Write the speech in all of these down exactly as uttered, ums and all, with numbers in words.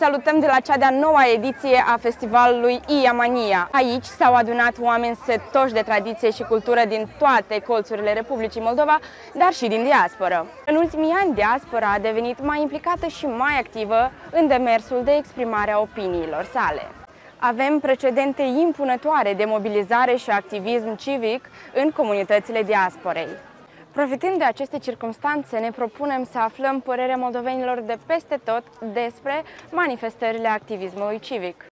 salutăm de la cea de-a noua ediție a festivalului Iamania. Aici s-au adunat oameni setoși de tradiție și cultură din toate colțurile Republicii Moldova, dar și din diasporă. În ultimii ani, diaspora a devenit mai implicată și mai activă în demersul de exprimare a opiniilor sale. Avem precedente impunătoare de mobilizare și activism civic în comunitățile diasporei. Profitând de aceste circumstanțe, ne propunem să aflăm părerea moldovenilor de peste tot despre manifestările activismului civic.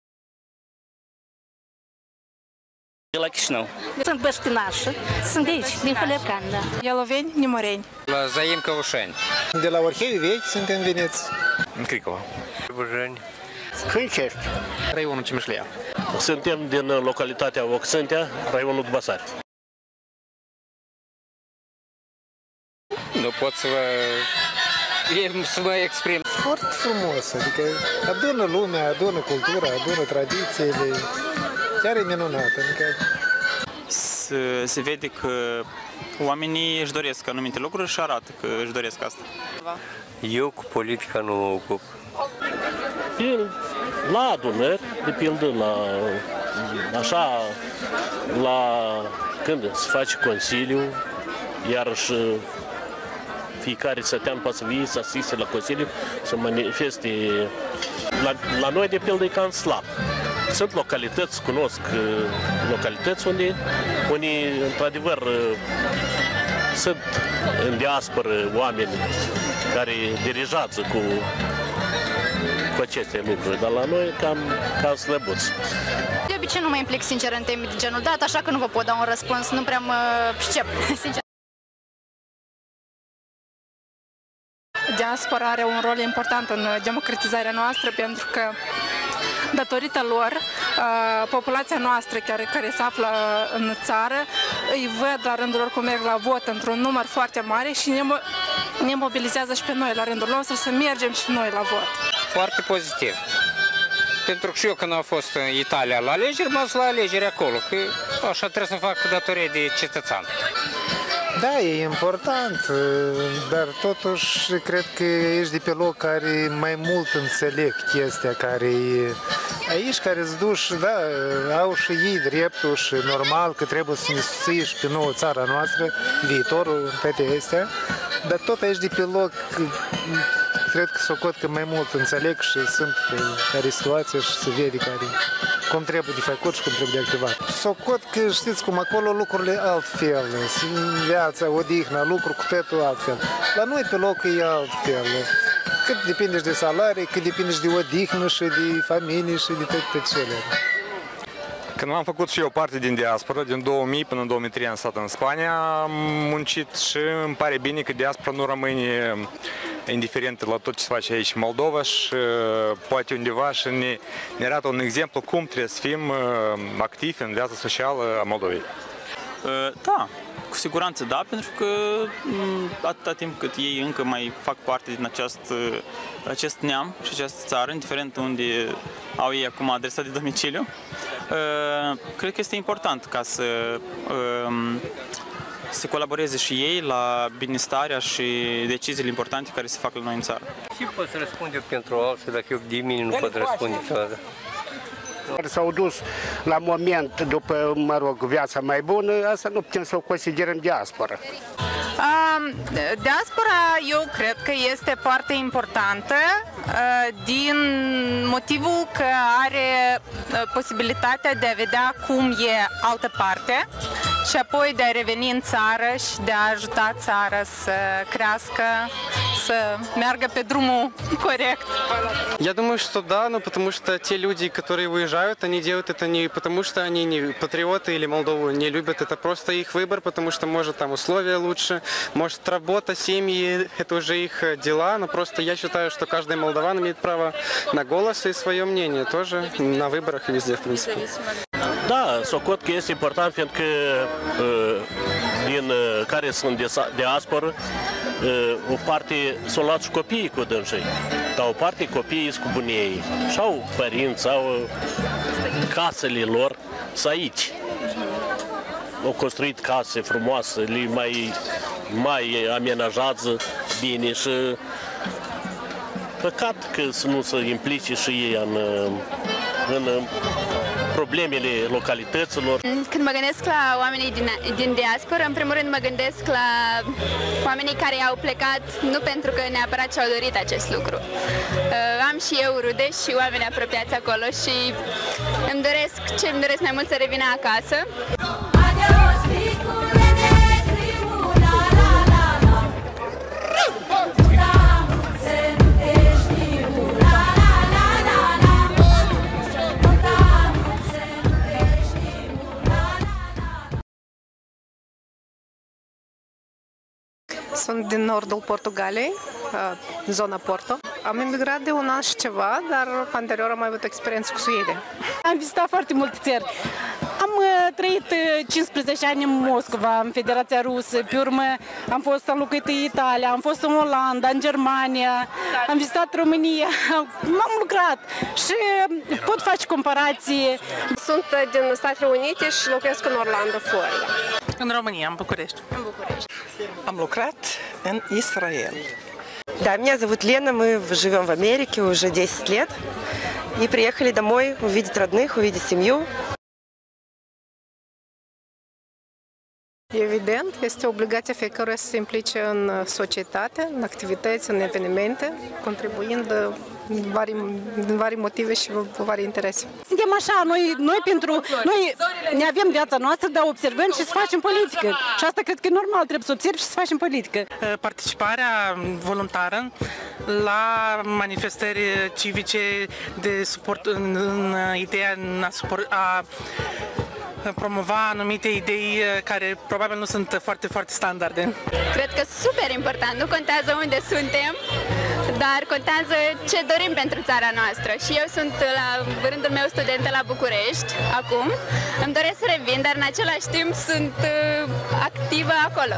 De la Chișinău. Sunt băștinașă, sunt de aici, din Hălevcanda. Ialoveni, Nimoreni. La Zaim Căușeni. De la Orhei Vechi, suntem veniți. În Cricova. Bujeni. Hâncești. Raionul Cimișlea. Suntem din localitatea Oxântea, raionul Dubasari. Nu pot să vă, să mă exprim. Foarte frumos, adică adună lumea, adună cultura, adună tradițiile. Chiar e minunat. Adică... Se, se vede că oamenii își doresc anumite lucruri și arată că își doresc asta. Eu cu politica nu mă ocup. La adunări, de pildă, la, așa, la când se face consiliu, iarăși fiecare sătean poate să vie, să asiste la consiliu, să manifeste. La, la noi, de pildă, e cam slab. Sunt localități, cunosc localități unde, unde într-adevăr, sunt în diasporă oameni care dirigează cu, cu aceste lucruri, dar la noi cam, cam slăbuți. De obicei nu mă implic sincer în teme de genul dat, așa că nu vă pot da un răspuns, nu prea mă pricep, sincer. Diaspora are un rol important în democratizarea noastră pentru că datorită lor, populația noastră care, care se află în țară îi văd la rândul lor cum merg la vot într-un număr foarte mare și ne, ne mobilizează și pe noi la rândul nostru să mergem și noi la vot. Foarte pozitiv. Pentru că și eu când am fost în Italia la alegeri, m-am dus la alegeri acolo, că așa trebuie să fac datorie de cetățean. Da, e important, dar totuși cred că ești de pe loc care mai mult înțeleg chestia care e aici, care îți duci, da, au și ei dreptul și normal că trebuie să ne susții și pe nouă țara noastră, viitorul, toate astea, dar tot aici de pe loc, cred că socot că mai mult înțeleg și sunt pe care situație și se vede care, cum trebuie de făcut și cum trebuie de activat. Socot că știți cum acolo lucrurile altfel, viața, odihna, lucru cu totul altfel. La noi pe loc e altfel. Cât depinde și de salarii, cât depinde și de odihnă și de familie și de toate cele. Când am făcut și eu parte din diaspora, din două mii până în două mii trei am stat în Spania, am muncit și îmi pare bine că diaspora nu rămâne indiferentă la tot ce se face aici în Moldova și poate undeva și ne, ne arată un exemplu cum trebuie să fim activi în viața socială a Moldovei. Da, cu siguranță da, pentru că atâta timp cât ei încă mai fac parte din acest, acest neam și această țară, indiferent unde au ei acum adresa de domiciliu, cred că este important ca să să colaboreze și ei la binestarea și deciziile importante care se fac la noi în țară. Și pot să răspund eu pentru alții, dacă eu de mine nu pot răspunde toată. S-au dus la moment după, mă rog, viața mai bună, asta nu putem să o considerăm diaspora. Diaspora, eu cred că este foarte importantă din motivul că are posibilitatea de a vedea cum e altă parte și apoi de a reveni în țară și de a ajuta țara să crească, să meargă pe drumul corect. Я думаю, что да, но потому что те люди, которые уезжают, они делают это не потому, что они не патриоты или Молдову не любят, это просто их выбор, потому что, может, там условия лучше, может, работа, семьи, это уже их дела, но просто я считаю, что каждый молдаван имеет право на голос и свое мнение тоже на выборах и везде, в принципе. Da, socot că este important, fiindcă din care sunt de diasporă, o parte s-au luat și copiii cu dânsii, dar o parte copiii sunt cu bunii și au părinți, au casele lor, sunt aici. Au construit case frumoase, le mai, mai amenajează bine și păcat că să nu se implice și ei în, în problemele localităților. Când mă gândesc la oamenii din, din diaspora, în primul rând mă gândesc la oamenii care au plecat nu pentru că neapărat și-au dorit acest lucru. Am și eu rude și oameni apropiați acolo și îmi doresc, ce îmi doresc mai mult să revină acasă. Sunt din nordul Portugaliei, zona Porto. Am emigrat de un an și ceva, dar anterior am avut experiență cu Suedia. Am vizitat foarte multe țări. Am trăit cincisprezece ani în Moscova, în Federația Rusă, pe urmă am fost am locuit în Italia, am fost în Olanda, în Germania, am vizitat România, m-am lucrat și pot face comparații. Sunt din Statele Unite și locuiesc în Orlando, Florida. În România, în București. În București. Am lucrat în Israel. Да, меня зовут Лена, мы живем в Америке уже десять лет и приехали домой увидеть родных, увидеть семью. Evident, este obligația fiecăruia să se implice în societate, în activități, în evenimente, contribuind din vari, din vari motive și vari interese. Suntem așa, noi, noi pentru noi ne avem viața noastră, dar observăm și să facem politică. Și asta cred că e normal, trebuie să observi și să facem politică. Participarea voluntară la manifestări civice de suport în, în ideea a, suport, a promova anumite idei care probabil nu sunt foarte, foarte standarde. Cred că super important, nu contează unde suntem, dar contează ce dorim pentru țara noastră. Și eu sunt la rândul meu studentă la București acum, îmi doresc să revin, dar în același timp sunt activă acolo.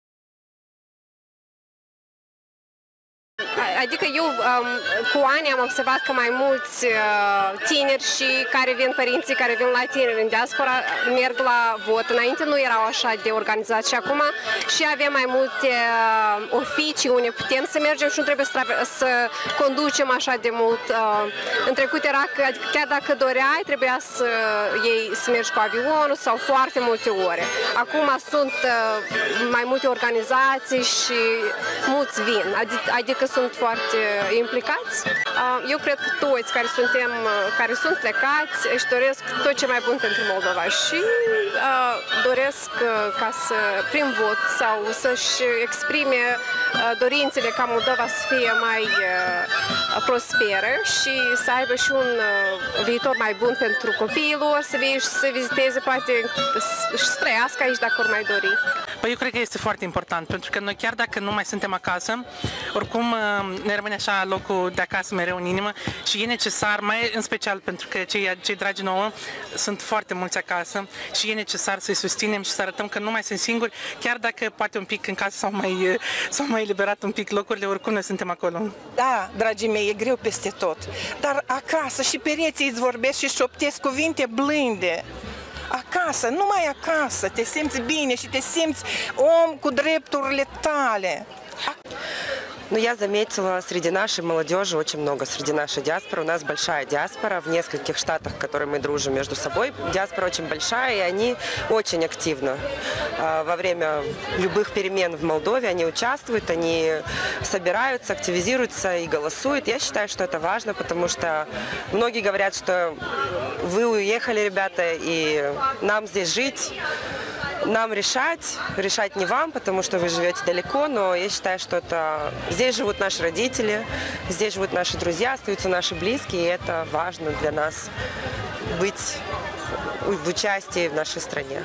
Adică eu um, cu ani am observat că mai mulți uh, tineri și care vin, părinții care vin la tineri în diaspora, merg la vot. Înainte nu erau așa de organizați și acum și avem mai multe uh, oficii unde putem să mergem și nu trebuie să, să conducem așa de mult. Uh, în trecut era că adică chiar dacă doreai, trebuia să iei să mergi cu avionul sau foarte multe ore. Acum sunt uh, mai multe organizații și mulți vin, adică, adică sunt foarte implicați. Eu cred că toți care suntem, care sunt plecați, își doresc tot ce mai bun pentru Moldova și uh, doresc ca să, prin vot sau să-și exprime uh, dorințele ca Moldova să fie mai uh, prosperă și să aibă și un uh, viitor mai bun pentru copiii lor, să vie și să viziteze, poate și să trăiască aici dacă or mai dori. Păi eu cred că este foarte important, pentru că noi chiar dacă nu mai suntem acasă, oricum ne rămâne așa locul de acasă mereu în inimă și e necesar, mai în special pentru că cei, cei dragi nouă sunt foarte mulți acasă și e necesar să-i susținem și să arătăm că nu mai sunt singuri, chiar dacă poate un pic în casă s-au mai, s-au mai eliberat un pic locurile, oricum noi suntem acolo. Da, dragii mei, e greu peste tot, dar acasă și pereții îți vorbesc și șoptesc cuvinte blânde. Acasă, numai acasă, te simți bine și te simți om cu drepturile tale. Но я заметила среди нашей молодежи очень много, среди нашей диаспоры. У нас большая диаспора в нескольких штатах, в которых мы дружим между собой. Диаспора очень большая, и они очень активно во время любых перемен в Молдове они участвуют, они собираются, активизируются и голосуют. Я считаю, что это важно, потому что многие говорят, что вы уехали, ребята, и нам здесь жить. Нам решать, решать не вам, потому что вы живете далеко, но я считаю, что это здесь живут наши родители, здесь живут наши друзья, остаются наши близкие, и это важно для нас быть в участии в нашей стране.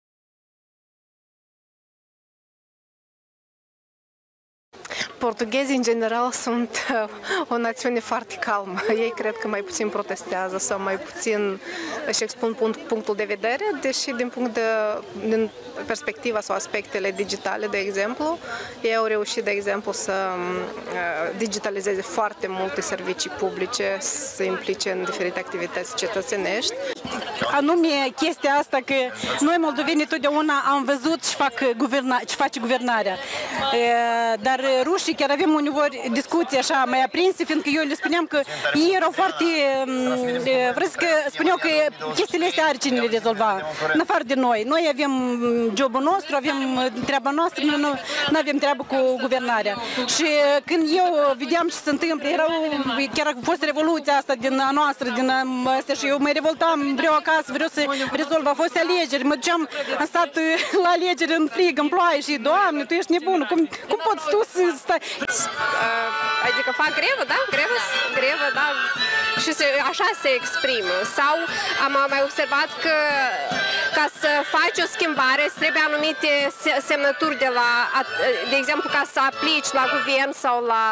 Portughezii, în general, sunt o națiune foarte calmă. Ei cred că mai puțin protestează sau mai puțin își expun punctul de vedere, deși din punct de din perspectiva sau aspectele digitale, de exemplu, ei au reușit, de exemplu, să digitalizeze foarte multe servicii publice, să se implice în diferite activități cetățenești. anume chestia asta că noi moldovenii totdeauna am văzut ce, fac guverna, ce face guvernarea. Dar rușii chiar avem uneori discuții așa mai aprinse, fiindcă eu le spuneam că ei erau foarte... Vreți că spuneau că chestiile astea are cine le rezolva, în afară de noi. Noi avem jobul nostru, avem treaba noastră, noi nu, nu avem treabă cu guvernarea. Și când eu vedeam ce se întâmplă, erau, chiar a fost revoluția asta din a noastră, din astea, și eu mă revoltam, vreau acasă, vreau să rezolv. A fost alegeri, mă duceam, am stat la alegeri în frig, în ploaie și, Doamne, tu ești nebună, cum, cum poți tu să stai? Adică fac grevă, da? Grevă, grevă, da? Și se, așa se exprimă. Sau am mai observat că ca să faci o schimbare trebuie anumite semnături de la, de exemplu, ca să aplici la guvern sau la,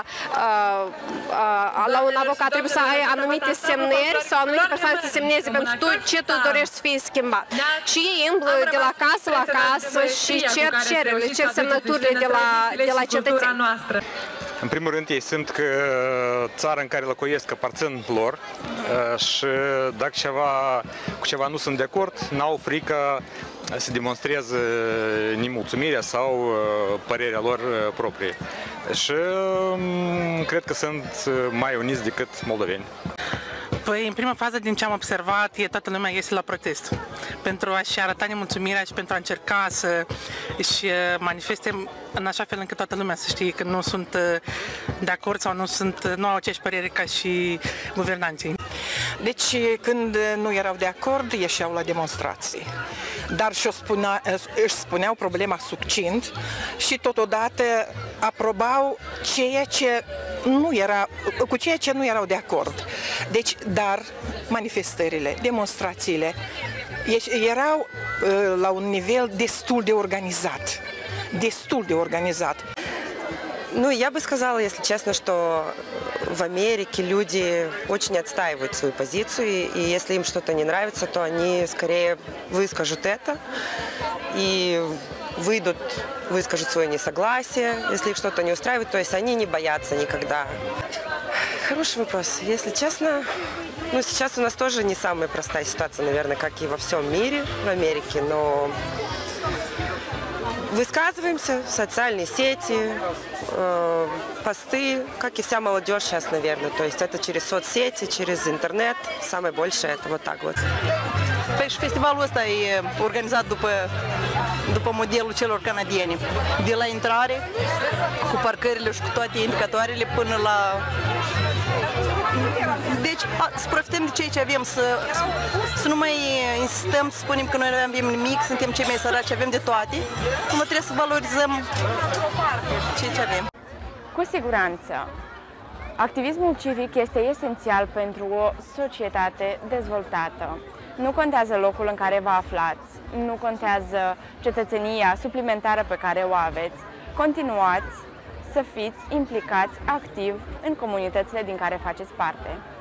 la un avocat, trebuie să ai anumite semnări sau anumite persoane să semneze pentru tu ce tu dorești să fie schimbat. Și ei îmblă de la casă la casă și cer cererile, cer semnăturile de la, de la cetățeni. În primul rând, ei simt că țara în care locuiesc aparțin lor și dacă ceva, cu ceva nu sunt de acord, n-au frică să demonstreze nemulțumirea sau părerea lor proprie. Și cred că sunt mai uniți decât moldoveni. Păi, în prima fază, din ce am observat, e toată lumea iese la protest pentru a-și arăta nemulțumirea și pentru a încerca să își manifeste în așa fel încât toată lumea să știe că nu sunt de acord sau nu, sunt, nu au aceeași părere ca și guvernanții. Deci, când nu erau de acord, ieșeau la demonstrații. Dar și-o spunea, își spuneau problema succint și totodată aprobau ceea ce nu era, cu ceea ce nu erau de acord. Deci, dar manifestările, demonstrațiile erau la un nivel destul de organizat. Destul de organizat. Ну, я бы сказала, если честно, что в Америке люди очень отстаивают свою позицию, и если им что-то не нравится, то они скорее выскажут это и выйдут, выскажут свое несогласие, если их что-то не устраивает, то есть они не боятся никогда. Хороший вопрос. Если честно, ну, сейчас у нас тоже не самая простая ситуация, наверное, как и во всем мире, в Америке, но высказываемся в социальные сети, э, посты, как и вся молодежь сейчас, наверное. То есть это через соцсети, через интернет. Самое большее это вот так вот. Păi și festivalul ăsta e organizat după, după modelul celor canadieni. De la intrare, cu parcările și cu toate indicatoarele, până la... Deci, a, să profităm de ceea ce avem, să, să nu mai insistăm, să spunem că noi nu avem nimic, suntem cei mai săraci, avem de toate. Cum trebuie să valorizăm ceea ce avem. Cu siguranță, activismul civic este esențial pentru o societate dezvoltată. Nu contează locul în care vă aflați, nu contează cetățenia suplimentară pe care o aveți. Continuați să fiți implicați activ în comunitățile din care faceți parte.